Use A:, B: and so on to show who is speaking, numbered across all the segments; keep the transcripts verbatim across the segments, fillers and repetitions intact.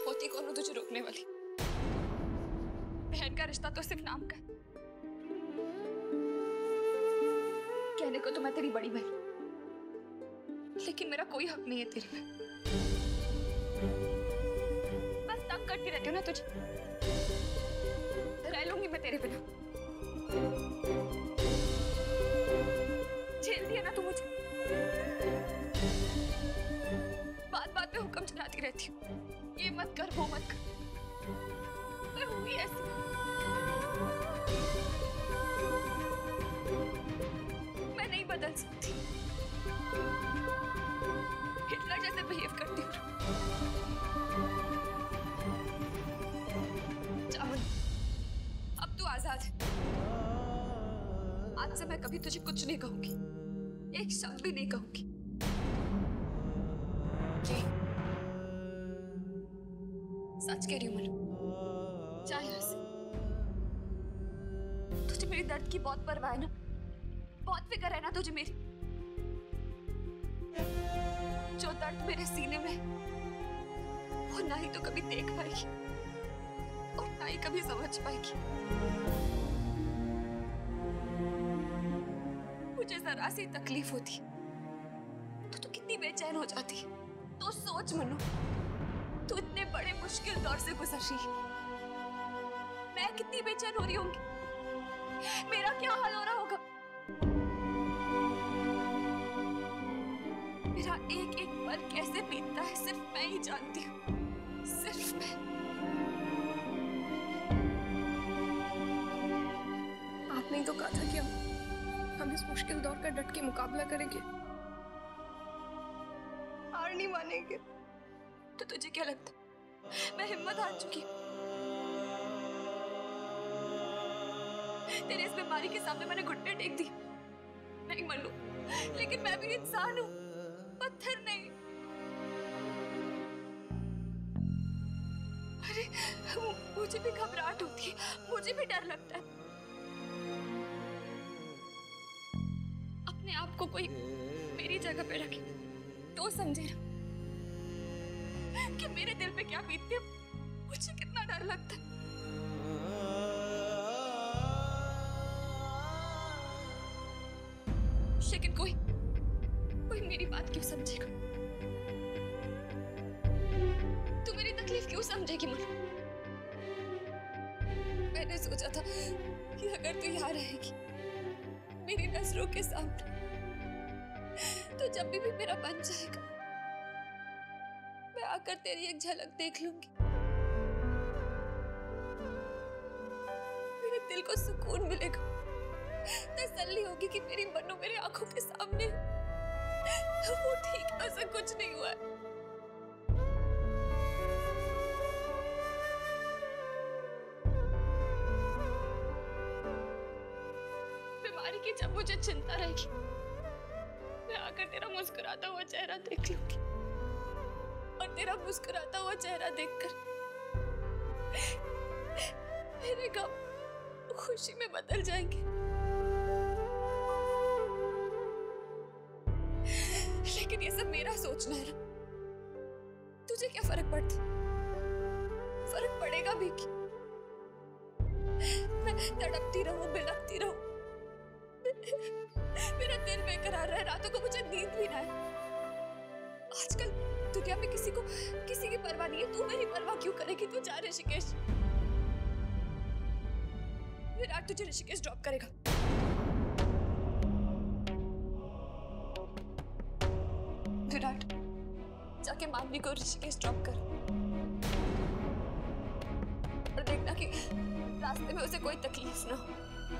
A: होती कौन हूं तुझे रोकने वाली? बहन का रिश्ता तो सिर्फ नाम का है। कहने को तो मैं तेरी बड़ी बहन, लेकिन मेरा कोई हक नहीं है तेरे पे। बस तंग करती रहती हूँ ना तुझे, रह लूंगी मैं तेरे बिना। झेल दिया ना तू मुझे, बात बात पे हुक्म चलाती रहती हूँ, ये मत कर वो मत कर। मैं हूँ ही ऐसी। मैं नहीं बदल सकती, हिटलर जैसे बिहेव करती हूँ। चावल, अब तू आजाद है। आज से मैं कभी तुझे कुछ नहीं कहूंगी, एक शब्द भी नहीं कहूंगी। सच कह रही हूँ मनु, जा यहाँ से। तुझे मेरी दर्द की बहुत परवाह है ना, बहुत फिक्र है ना तुझे मेरी। जो दर्द मेरे सीने में वो ना ही तो कभी देख पाएगी और ना ही कभी समझ पाएगी। मुझे जरा सी तकलीफ होती तो तू कितनी बेचैन हो जाती है। तो सोच मनु, तू इतने बड़े मुश्किल दौर से गुजर रही है, मैं कितनी बेचैन हो रही होंगी, मेरा क्या हाल हो रहा होगा। मेरा एक एक पल कैसे बीतता है सिर्फ मैं ही जानती हूँ, सिर्फ मैं।
B: आपने ही तो कहा था कि हम हम इस मुश्किल दौर का डट के मुकाबला करेंगे, हार नहीं मानेंगे।
A: तो तुझे क्या लगता मैं हिम्मत हार चुकी? तेरे इस बीमारी के सामने मैंने घुटने टेक दी। नहीं मनु, लेकिन मैं भी इंसान हूं, पत्थर नहीं। अरे मुझे भी घबराहट होती है, मुझे भी डर लगता है। अपने आप को कोई मेरी जगह पे रखे तो समझे ना कि मेरे दिल पे क्या बीतती है, मुझे कितना डर लगता है। लेकिन कोई कोई मेरी बात क्यों समझेगा? तू मेरी तकलीफ क्यों समझेगी मनु? मैंने सोचा था कि अगर तू यहाँ रहेगी मेरी नजरों के सामने, तो जब भी, भी मेरा बन जाएगा मैं आकर तेरी एक झलक देख लूंगी। मेरे दिल को सुकून मिलेगा, तसल्ली होगी कि मेरी मनु मेरी आंखों के सामने। वो ठीक है, ऐसा कुछ नहीं हुआ है। बीमारी की जब मुझे चिंता रहेगी मैं आकर तेरा मुस्कुराता हुआ चेहरा देख लूंगी, और तेरा मुस्कुराता हुआ चेहरा देखकर मेरे गम खुशी में बदल जाएंगे। लेकिन ये सब मेरा सोचना है ना, तुझे क्या फर्क पड़ता? फर्क पड़ेगा भी कि मैं तड़पती रहूं, बिलखती रहूं, मेरा दिल बेकरार रहे, रातों को मुझे नींद भी ना आए। आजकल दुनिया में किसी को किसी की परवाह नहीं है, तू मेरी परवाह क्यों करेगी? तू जा ऋषिकेश, विराट तुझे ऋषिकेश ड्रॉप करेगा। विराट जाके मानवी को ऋषिकेश ड्रॉप कर, और देखना कि रास्ते में उसे कोई तकलीफ ना हो।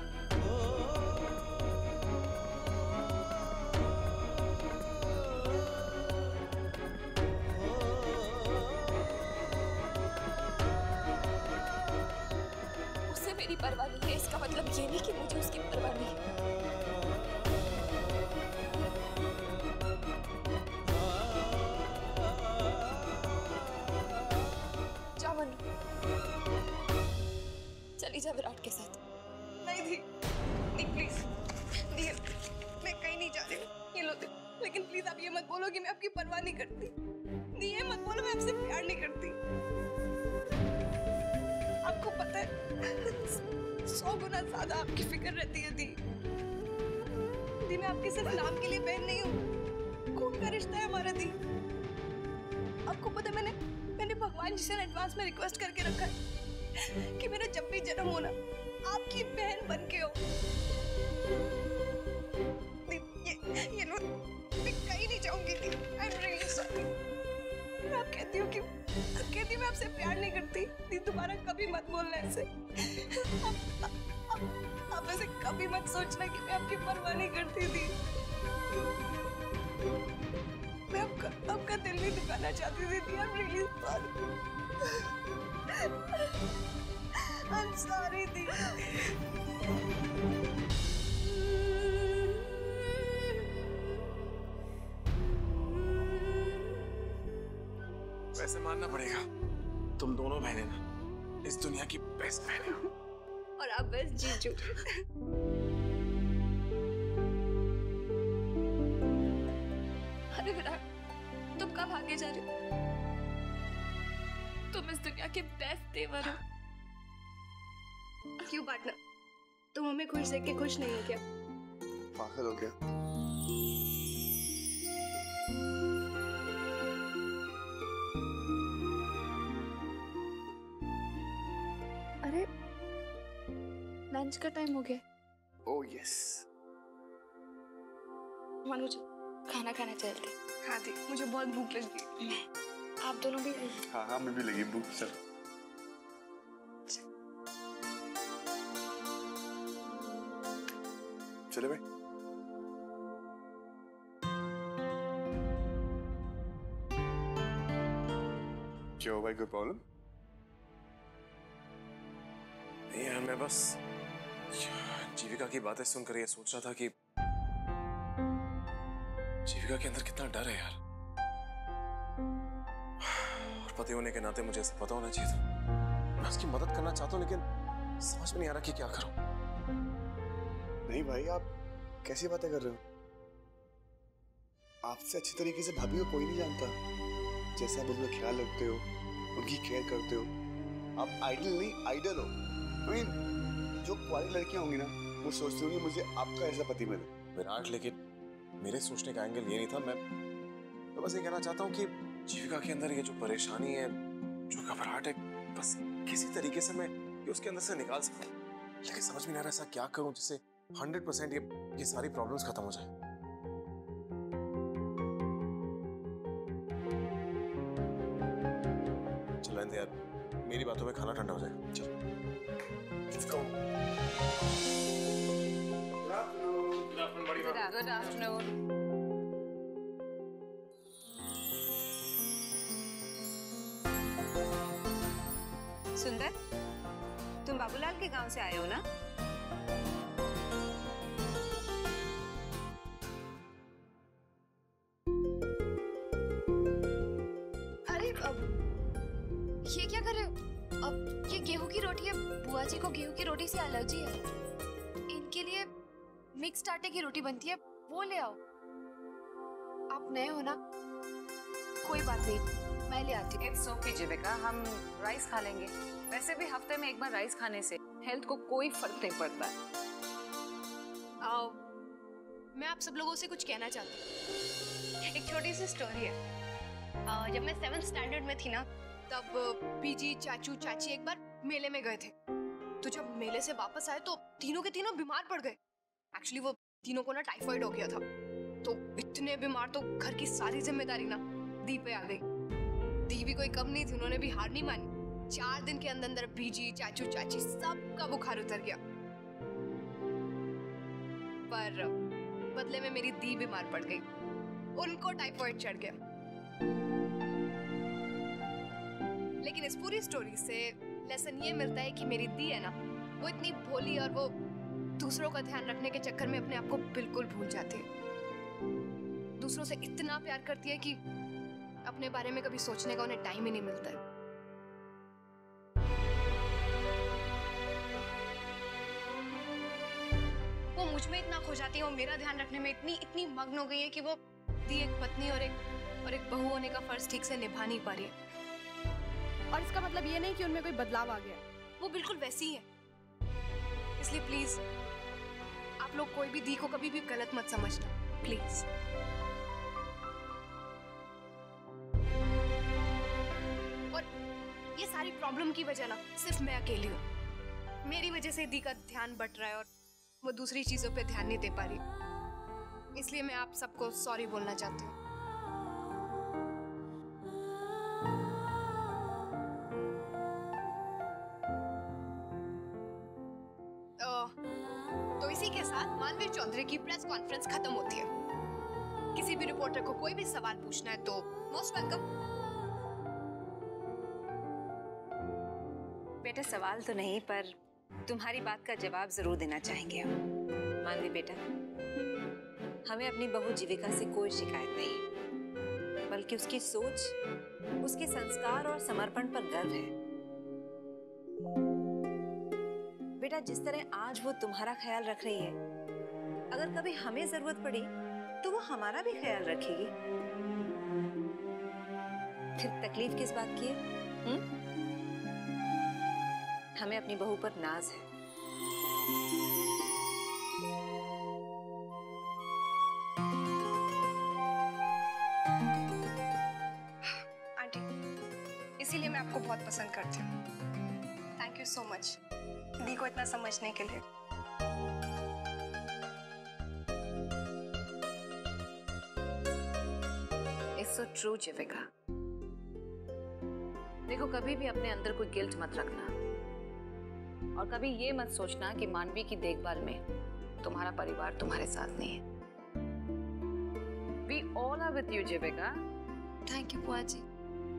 A: उसे मेरी परवाह नहीं है, इसका मतलब ये नहीं कि मुझे उसकी परवाह नहीं है। चली जा विराट के साथ।
B: नहीं दी, नहीं प्लीज दी, मैं कहीं नहीं जा रही। ये लो दी, लेकिन प्लीज आप ये मत बोलो कि मैं आपकी परवाह नहीं करती। दी, ये मत बोलो मैं आपसे प्यार नहीं करती। पता है सौ गुना ज्यादा आपकी फिक्र रहती है दी। दी मैं आपकी सिर्फ नाम के लिए बहन नहीं हूँ, खून का रिश्ता है हमारा दी। आपको पता है मैंने मैंने भगवान जी से एडवांस में रिक्वेस्ट करके रखा है कि मेरा जब भी जन्म होना आपकी बहन बन के हो। दी, ये ये लो, मैं कहीं नहीं जाऊंगी दी। I am really sorry. मैं आप कहती हूँ कि कहती मैं आपसे प्यार नहीं करती दी, दोबारा कभी मत बोलना ऐसे। आप, आप, आप ऐसे कभी मत सोचना कि मैं आपकी परवाह नहीं करती थी। मैं आपका आपका दिल नहीं दुखाना चाहती थी दी। I'm really sorry. I'm sorry दी।
C: वैसे मानना पड़ेगा, तुम दोनों बहनें ना इस दुनिया की बेस्ट बहनें हो।
B: और आप बेस्ट जीजू।
A: अरे विराट, तुम कब आगे जा रहे हो? तुम इस दुनिया के बेस्ट देवर हो।
B: क्यों पार्टनर, तुम हमें खुश देख के खुश नहीं हो क्या?
D: पागल हो गया?
A: अरे लंच का टाइम हो गया।
D: Oh yes.
A: मनोज, खाना खाना चलते।
B: हाँ दी, मुझे बहुत भूख लगी।
A: आप दोनों भी खाइए।
D: हाँ हाँ मैं भी लगी भूख। चल चले भाई। क्या हो भाई, कोई प्रॉब्लम?
C: नहीं यार, मैं बस जीविका की बातें सुनकर ये सोच रहा था कि जीविका के अंदर कितना डर है यार। और पति होने के नाते मुझे ऐसा पता होना चाहिए था। मैं उसकी मदद करना चाहता हूँ लेकिन समझ में नहीं आ रहा कि क्या करूं।
D: नहीं भाई, आप कैसी बातें कर रहे हो? आपसे अच्छी तरीके से भाभी को कोई नहीं जानता। जैसे आप उनका ख्याल रखते हो, उनकी केयर करते हो, आप आइडल नहीं आइडल हो। I mean, जो कुआरी लड़कियां होंगी ना वो सोचती होंगी मुझे आपका ऐसा पति मिले।
C: विराट, लेकिन मेरे सोचने का एंगल ये नहीं था। मैं तो बस ये कहना चाहता हूँ कि जीविका के अंदर ये जो परेशानी है, जो घबराहट है, बस किसी तरीके से मैं ये उसके अंदर से निकाल सकूं। लेकिन समझ में नहीं आ रहा ऐसा क्या करूं जिससे हंड्रेड परसेंट ये ये सारी प्रॉब्लम्स खत्म हो जाए। चलो यार, मेरी बातों में खाना ठंडा हो जाएगा। चलो Let's go. Good afternoon. Good afternoon, buddy.
A: Good afternoon.
B: सुंदर, तुम बाबूलाल के गांव से आए हो ना?
A: अरे अब ये क्या कर रहे हो? अब ये गेहूं की रोटी है। बुआ जी को गेहूं की रोटी से एलर्जी है। इनके लिए मिक्स्ड आटे की रोटी बनती है, वो ले आओ। आप नए हो ना, कोई बात नहीं, मैं ले आती हूँ।
E: इट्स ओके जीविका, हम राइस खा लेंगे। वैसे भी हफ्ते में एक बार राइस खाने से हेल्थ को कोई फर्क नहीं पड़ता।
B: आओ, मैं आप सब लोगों से कुछ कहना चाहती हूँ। एक छोटी सी स्टोरी है। आ, जब मैं सेवेंथ स्टैंडर्ड में थी ना, तब पीजी चाचू चाची एक बार मेले में गए थे। तो जब मेले से वापस आए तो तीनों के तीनों बीमार पड़ गए। एक्चुअली वो तीनों को ना टाइफाइड हो गया था। तो इतने बीमार तो घर की सारी जिम्मेदारी ना दी पे आ गई। दी भी कोई कम नहीं थी, उन्होंने भी हार नहीं मानी। चार दिन के अंदर अंदर बीजी चाचू चाची सबका बुखार उतर गया। पर बदले में मेरी दी बीमार पड़ गई, उनको टाइफाइड चढ़ गया। लेकिन इस पूरी स्टोरी से लेसन ये मिलता है कि मेरी दी है ना, वो इतनी भोली और वो दूसरों का ध्यान रखने के चक्कर में अपने आप को बिल्कुल भूल जाती है। दूसरों से इतना प्यार करती है कि अपने बारे में कभी सोचने का उन्हें टाइम ही नहीं मिलता है। वो मुझ में इतना खो जाती है, वो मेरा ध्यान रखने में इतनी इतनी मग्न हो गई है कि वो दी एक पत्नी और एक और एक बहू होने का फर्ज ठीक से निभा नहीं पा रही है।
F: और इसका मतलब ये नहीं कि उनमें कोई बदलाव आ गया।
B: वो बिल्कुल वैसी ही है। इसलिए प्लीज आप लोग कोई भी दी को कभी भी गलत मत समझना, प्लीज। और ये सारी प्रॉब्लम की वजह ना सिर्फ मैं अकेली हूँ। मेरी वजह से दी का ध्यान बट रहा है और वो दूसरी चीजों पे ध्यान नहीं दे पा रही। इसलिए मैं आप सबको सॉरी बोलना चाहती हूँ। तो इसी के साथ मानवीर चौधरी की प्रेस कॉन्फ्रेंस खत्म होती है। किसी भी रिपोर्टर को कोई भी सवाल पूछना है तो मोस्ट वेलकम।
E: बेटा सवाल तो नहीं, पर तुम्हारी बात का जवाब जरूर देना चाहेंगे हम। मानवी बेटा, हमें अपनी बहू जीविका से कोई शिकायत नहीं, बल्कि उसकी सोच, उसके संस्कार और समर्पण पर गर्व है। बेटा जिस तरह आज वो तुम्हारा ख्याल रख रही है, अगर कभी हमें जरूरत पड़ी तो वो हमारा भी ख्याल रखेगी। फिर तकलीफ किस बात की है? हुँ? हमें अपनी बहू पर नाज है।
B: आंटी, इसीलिए मैं आपको बहुत पसंद करती हूँ। थैंक यू सो मच दी को इतना समझने के लिए।
E: It's so true Jeevika. देखो कभी भी अपने अंदर कोई गिल्ट मत रखना, और कभी ये मत सोचना कि मानवी की देखभाल में तुम्हारा परिवार तुम्हारे साथ नहीं है। We all are with you, Jeevika.
A: Thank you बुआ जी।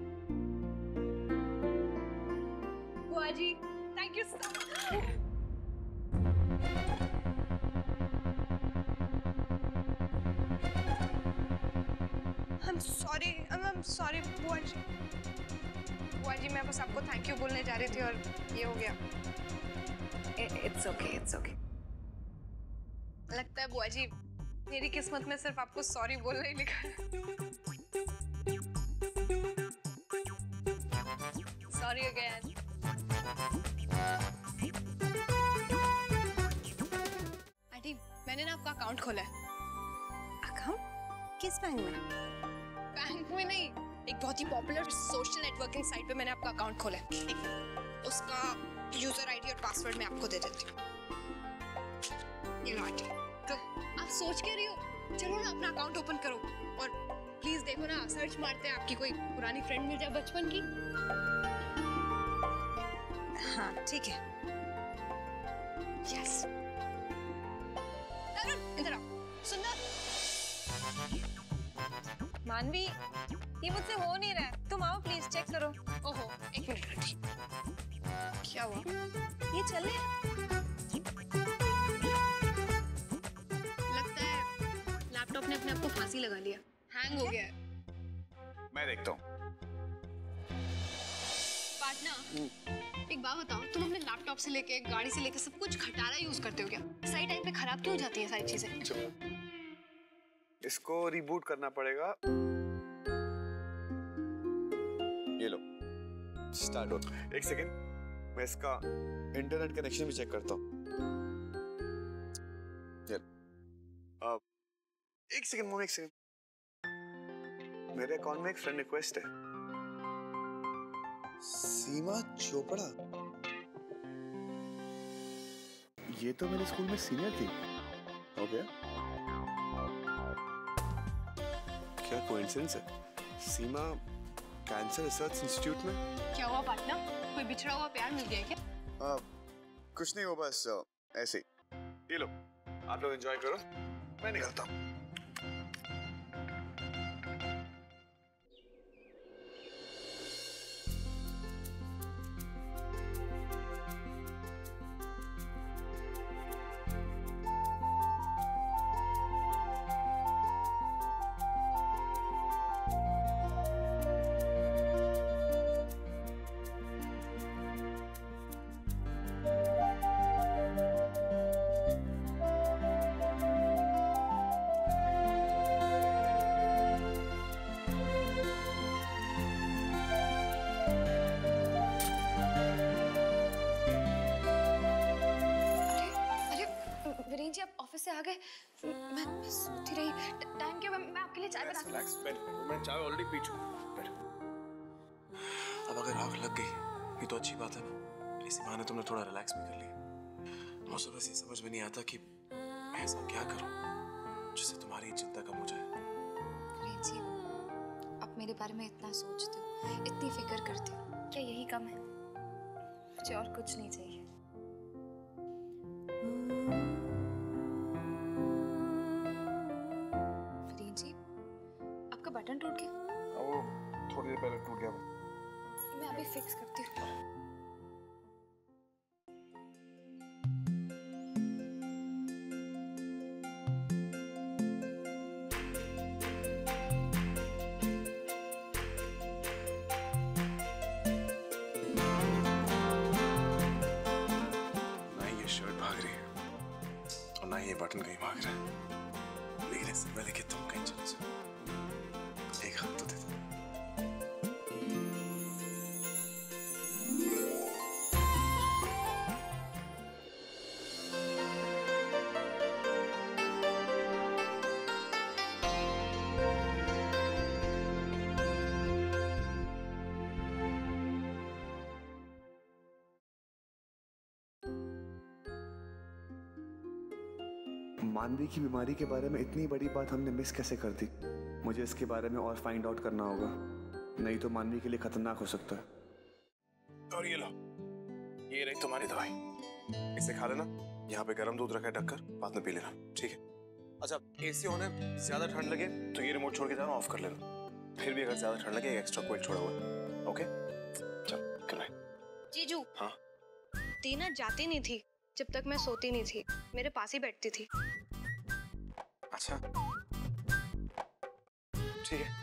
B: बुआ जी, thank you so much. I'm sorry, I'm sorry बुआ जी। बुआ जी मैं बस आपको थैंक यू बोलने जा रही थी और ये हो गया।
E: It's okay, it's okay.
B: लगता है बुआ जी मेरी किस्मत में सिर्फ आपको सॉरी बोलना ही लिखा है। Sorry again. आंटी मैंने ना आपका अकाउंट खोला है।
E: अकाउंट? किस बैंक में?
B: बैंक में नहीं, एक बहुत ही पॉपुलर सोशल नेटवर्किंग साइट पे मैंने आपका अकाउंट खोला है। उसका यूजर आईडी और पासवर्ड मैं आपको दे देती हूँ। ये लो आंटी। तो आप सोच के रही हो, चलो ना अपना अकाउंट ओपन करो और प्लीज देखो ना, सर्च मारते हैं आपकी कोई पुरानी फ्रेंड मिल जाए बचपन की।
E: हाँ ठीक है।
B: यस। तरुण इधर आओ। सुंदर।
E: मानवी ये मुझसे हो नहीं रहा है, तुम आओ प्लीज चेक करो।
B: ओहो एक मिनट आंटी, क्या हुआ?
E: ये चले?
B: लगता है लैपटॉप ने अपने आप को फांसी लगा लिया, हैंग हो गया है।
D: मैं देखता हूँ।
B: पार्टनर एक बात बताओ, तुम अपने लैपटॉप से लेके गाड़ी से लेके सब कुछ खटारा यूज करते हो क्या? सही टाइम पे खराब क्यों हो जाती है सारी चीजें?
D: चुप। इसको रिबूट करना पड़ेगा। ये लो स्टार्ट हो। एक सेकेंड, मैं इसका इंटरनेट कनेक्शन भी चेक करता हूँ। अब एक सेकेंड मम्मी, एक सेकेंड। मेरे अकाउंट में एक फ्रेंड रिक्वेस्ट है, सीमा चोपड़ा। ये तो मेरे स्कूल में सीनियर थी। हो गया? क्या कोइंसिडेंस है? सीमा कैंसर रिसर्च इंस्टीट्यूट में।
B: क्या हुआ पार्टनर, कोई बिछड़ा हुआ प्यार मिल गया क्या?
D: आ, कुछ नहीं, वो बस ऐसे। ये लो आप लोग एंजॉय करो, मैं निकलता हूँ।
A: चाय बना।
C: रिलैक्स, बैठ। मैं चाय ऑलरेडी पी चुका हूँ, बैठ। अब अगर आग लग गई ये तो अच्छी बात है ना, इसी बहाने तुमने थोड़ा रिलैक्स भी कर लिया। मुझे बस ये समझ में नहीं आता कि मैं ऐसा क्या करूं जिससे तुम्हारी चिंता कम हो जाए।
A: जी, आप मेरे बारे में इतना सोचते हो, इतनी फिक्र करते हो, क्या यही कम है? मुझे और कुछ नहीं चाहिए। फरीद जी, आपका बटन टूट गया?
C: वो थोड़ी देर पहले टूट गया।
A: मैं अभी फिक्स करती हूँ।
C: बटन कहीं भाग रहा है, लेकिन इससे पहले कि तुम कहीं चले जाओ, एक हाथ तो दे दो।
D: मानवी की बीमारी के बारे में इतनी बड़ी बात हमने मिस कैसे कर दी? मुझे इसके बारे में और फाइंड आउट करना होगा, नहीं तो मानवी के लिए खतरनाक हो सकता है।
C: और ये लो, ये रही तुम्हारी दवाई, इसे खा लेना। यहाँ पे गर्म दूध रखा है ढककर, बाद में पी लेना, ठीक है? अच्छा, एसी होने ज्यादा ठंड लगे तो ये रिमोट छोड़ के जाना, ऑफ कर लेना। फिर भी अगर ज्यादा ठंड लगे एक्स्ट्रा कोई छोड़ा हुआ, ओके? चल, गुड नाइट।
B: जीजू,
C: हाँ?
B: दीना जाती नहीं थी जब तक मैं सोती नहीं थी, मेरे पास ही बैठती थी।
C: अच्छा, ठीक है।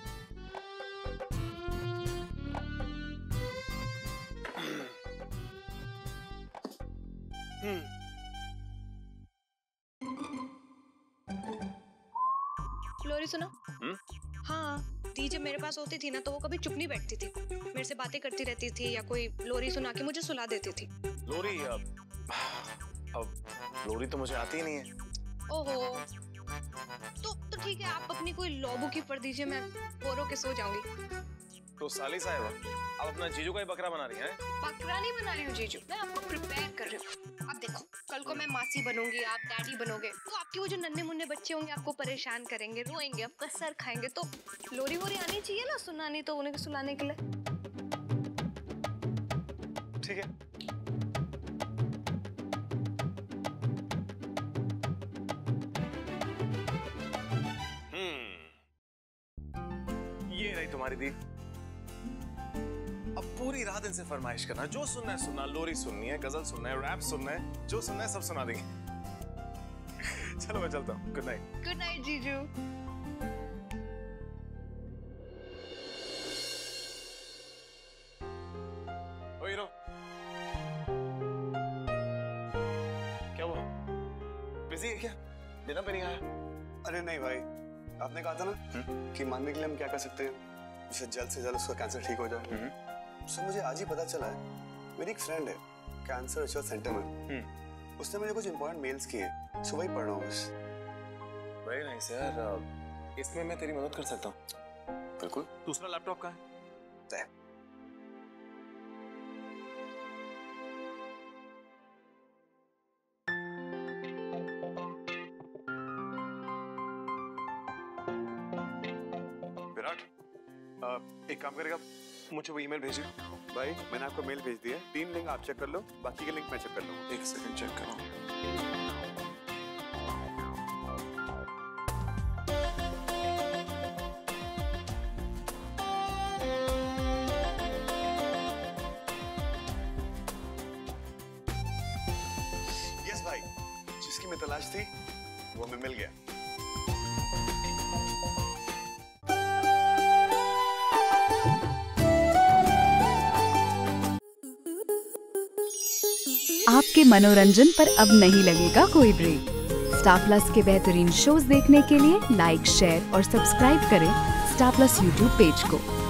C: हम्म।
B: लोरी सुना?
C: हम्म?
B: हाँ, दी जब मेरे पास होती थी ना तो वो कभी चुप नहीं बैठती थी, मेरे से बातें करती रहती थी या कोई लोरी सुना के मुझे सुला देती थी।
C: लोरी? अब अब लोरी तो मुझे आती ही नहीं है।
B: ओहो, तो तो ठीक है, आप अपनी कोई लॉ बुक ही पढ़ दीजिए, मैं बोरो के सो जाऊंगी।
C: तो साली साहिबा, आप अपना जीजू का ही बकरा बना रही हैं?
B: बकरा नहीं बना रही हूँ जीजू, मैं आपको प्रिपेयर कर रही हूँ। अब देखो, कल को मैं मासी बनूंगी, आप डैडी बनोगे, तो आपके वो जो नन्हे मुन्ने बच्चे होंगे आपको परेशान करेंगे, रोएंगे, आपका सर खाएंगे, तो लोरी वोरी आनी चाहिए ना सुनानी, तो उन्हें सुलाने के लिए।
C: ठीक है। ये रही तुम्हारी दी। अब पूरी रात इनसे फरमाइश करना, जो सुनना है सुनना, लोरी सुननी है, गजल सुनना है, रैप सुनना है, जो सुनना है सब सुना देंगे। चलो मैं चलता हूँ, गुड नाइट।
B: गुड नाइट जीजू।
C: ओ हीरो, क्या हुआ? बिजी है क्या? डिनर पे नहीं आया?
D: अरे नहीं भाई, आपने कहा था ना कि मानवी के लिए हम क्या कर सकते हैं जिससे जल्द से जल्द उसका कैंसर ठीक हो जाए। सो मुझे आज ही पता चला है, मेरी एक फ्रेंड है कैंसर रिसर्च सेंटर में, उसने मुझे कुछ इंपॉर्टेंट मेल्स किए, सो वही पढ़ रहा हूँ बस।
C: वेरी नाइस यार, इसमें मैं तेरी मदद कर सकता हूँ। बिल्कुल। दूसरा लैपटॉप कहाँ है? एक काम करेगा, मुझे वो ईमेल भेजिए।
D: भाई मैंने आपको मेल भेज दिया, तीन लिंक आप चेक कर लो, बाकी के लिंक मैं चेक कर लूँगा।
C: एक सेकंड चेक करो।
D: यस भाई, जिसकी मैं तलाश थी वो हमें मिल गया।
F: आपके मनोरंजन पर अब नहीं लगेगा कोई ब्रेक। स्टार प्लस के बेहतरीन शोज देखने के लिए लाइक, शेयर और सब्सक्राइब करें स्टार प्लस यूट्यूब पेज को।